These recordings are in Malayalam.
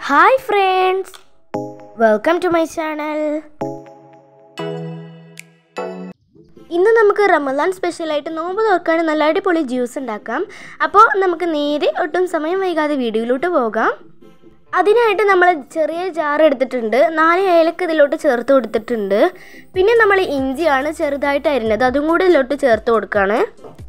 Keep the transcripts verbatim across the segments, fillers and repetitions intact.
Hi friends, welcome to my channel. ഇന്ന് നമുക്ക് റമദാൻ സ്പെഷ്യൽ ആയിട്ട് നോമ്പ് തുറക്കാൻ നല്ല അടിപൊളി ജ്യൂസ് ഉണ്ടാക്കാം. അപ്പോൾ നമുക്ക് നേരെ ഒട്ടും സമയം വൈകാതെ വീഡിയോയിലോട്ട് പോകാം. അതിനായിട്ട് നമ്മൾ ചെറിയ ജാർ എടുത്തിട്ടുണ്ട്. നാല് ഏലക്ക ഇതിലോട്ട് ചേർത്ത് കൊടുത്തിട്ടുണ്ട്. പിന്നെ നമ്മൾ ഇഞ്ചിയാണ് ചെറുതായിട്ട് അരിഞ്ഞത്, അതും കൂടി ഇതിലോട്ട് ചേർത്ത് കൊടുക്കുകയാണ്.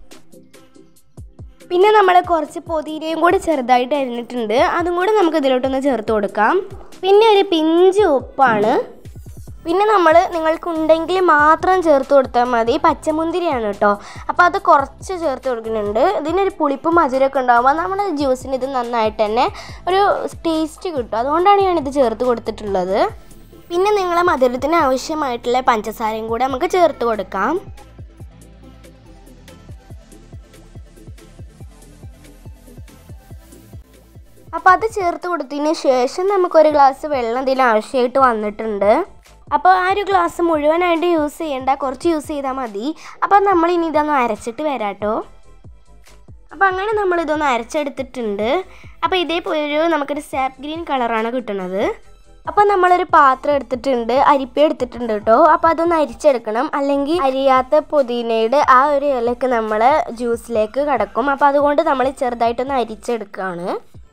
പിന്നെ നമ്മൾ കുറച്ച് പൊതിനയും കൂടി ചെറുതായിട്ട് അരിഞ്ഞിട്ടുണ്ട്, അതും കൂടി നമുക്ക് ഇതിലോട്ടൊന്ന് ചേർത്ത് കൊടുക്കാം. പിന്നെ ഒരു പിഞ്ച് ഉപ്പാണ്. പിന്നെ നമ്മൾ നിങ്ങൾക്കുണ്ടെങ്കിൽ മാത്രം ചേർത്ത് കൊടുത്താൽ മതി. പച്ചമുന്തിരിയാണ് കേട്ടോ, അപ്പോൾ അത് കുറച്ച് ചേർത്ത് കൊടുക്കുന്നുണ്ട്. ഇതിനൊരു പുളിപ്പും മധുരമൊക്കെ ഉണ്ടാകുമ്പോൾ നമ്മുടെ ജ്യൂസിന് ഇത് നന്നായിട്ട് തന്നെ ഒരു ടേസ്റ്റ് കിട്ടും. അതുകൊണ്ടാണ് ഞാനിത് ചേർത്ത് കൊടുത്തിട്ടുള്ളത്. പിന്നെ നിങ്ങളെ മധുരത്തിന് ആവശ്യമായിട്ടുള്ള പഞ്ചസാരയും കൂടെ നമുക്ക് ചേർത്ത് കൊടുക്കാം. അപ്പോൾ അത് ചേർത്ത് കൊടുത്തതിന് ശേഷം നമുക്കൊരു ഗ്ലാസ് വെള്ളം ഇതിന് ആവശ്യമായിട്ട് വന്നിട്ടുണ്ട്. അപ്പോൾ ആ ഒരു ഗ്ലാസ് മുഴുവനായിട്ട് യൂസ് ചെയ്യേണ്ട, കുറച്ച് യൂസ് ചെയ്താൽ മതി. അപ്പോൾ നമ്മൾ ഇനി ഇതൊന്ന് അരച്ചിട്ട് വരാം കേട്ടോ. അപ്പോൾ അങ്ങനെ നമ്മളിതൊന്ന് അരച്ചെടുത്തിട്ടുണ്ട്. അപ്പോൾ ഇതേപോലെ ഒരു നമുക്കൊരു സാപ്പ് ഗ്രീൻ കളറാണ് കിട്ടുന്നത്. അപ്പോൾ നമ്മളൊരു പാത്രം എടുത്തിട്ടുണ്ട്, അരിപ്പ എടുത്തിട്ടുണ്ട് കേട്ടോ. അപ്പോൾ അതൊന്ന് അരിച്ചെടുക്കണം, അല്ലെങ്കിൽ അരിയാത്ത പുതിനയുടെ ആ ഒരു ഇലയൊക്കെ നമ്മൾ ജ്യൂസിലേക്ക് കിടക്കും. അപ്പോൾ അതുകൊണ്ട് നമ്മൾ ചെറുതായിട്ടൊന്ന് അരിച്ചെടുക്കുകയാണ്.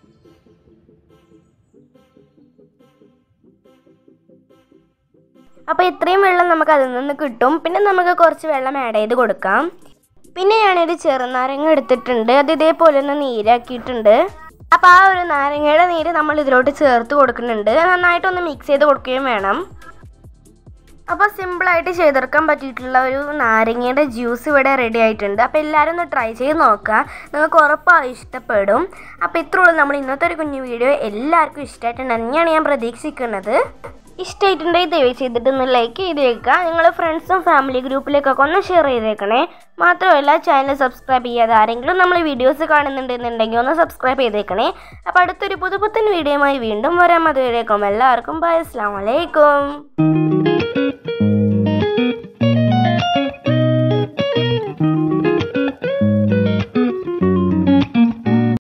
അപ്പോൾ ഇത്രയും വെള്ളം നമുക്ക് അതിൽ നിന്ന് കിട്ടും. പിന്നെ നമുക്ക് കുറച്ച് വെള്ളം ആഡ് ചെയ്ത് കൊടുക്കാം. പിന്നെ ഞാനൊരു ചെറുനാരങ്ങ എടുത്തിട്ടുണ്ട്, അത് ഇതേപോലെ ഒന്ന് നീരാക്കിയിട്ടുണ്ട്. അപ്പോൾ ആ ഒരു നാരങ്ങയുടെ നീര് നമ്മൾ ഇതിലോട്ട് ചേർത്ത് കൊടുക്കുന്നുണ്ട്. നന്നായിട്ടൊന്ന് മിക്സ് ചെയ്ത് കൊടുക്കുകയും വേണം. അപ്പോൾ സിമ്പിളായിട്ട് ചെയ്തെടുക്കാൻ പറ്റിയിട്ടുള്ള ഒരു നാരങ്ങയുടെ ജ്യൂസ് ഇവിടെ റെഡി ആയിട്ടുണ്ട്. അപ്പോൾ എല്ലാവരും ഒന്ന് ട്രൈ ചെയ്ത് നോക്കുക, നിങ്ങൾക്ക് ഉറപ്പായി ഇഷ്ടപ്പെടും. അപ്പോൾ ഇത്രയുള്ളൂ നമ്മൾ ഇന്നത്തെ ഒരു കുഞ്ഞു വീഡിയോ. എല്ലാവർക്കും ഇഷ്ടമായിട്ടുണ്ട് തന്നെയാണ് ഞാൻ പ്രതീക്ഷിക്കുന്നത്. ഇഷ്ടമായിട്ടുണ്ടെങ്കിൽ ദയവ് ചെയ്തിട്ടൊന്ന് ലൈക്ക് ചെയ്തേക്കുക. നിങ്ങളുടെ ഫ്രണ്ട്സും ഫാമിലി ഗ്രൂപ്പിലേക്കൊക്കെ ഒന്ന് ഷെയർ ചെയ്തേക്കണേ. മാത്രമല്ല ചാനൽ സബ്സ്ക്രൈബ് ചെയ്യാതെ ആരെങ്കിലും നമ്മൾ വീഡിയോസ് കാണുന്നുണ്ടെന്നുണ്ടെങ്കിൽ ഒന്ന് സബ്സ്ക്രൈബ് ചെയ്തേക്കണേ. അപ്പോൾ അടുത്തൊരു പുതുപുത്തൻ വീഡിയോയുമായി വീണ്ടും വരാം. അതുവരേക്കും എല്ലാവർക്കും ബൈ, അസ്സലാമു അലൈക്കും.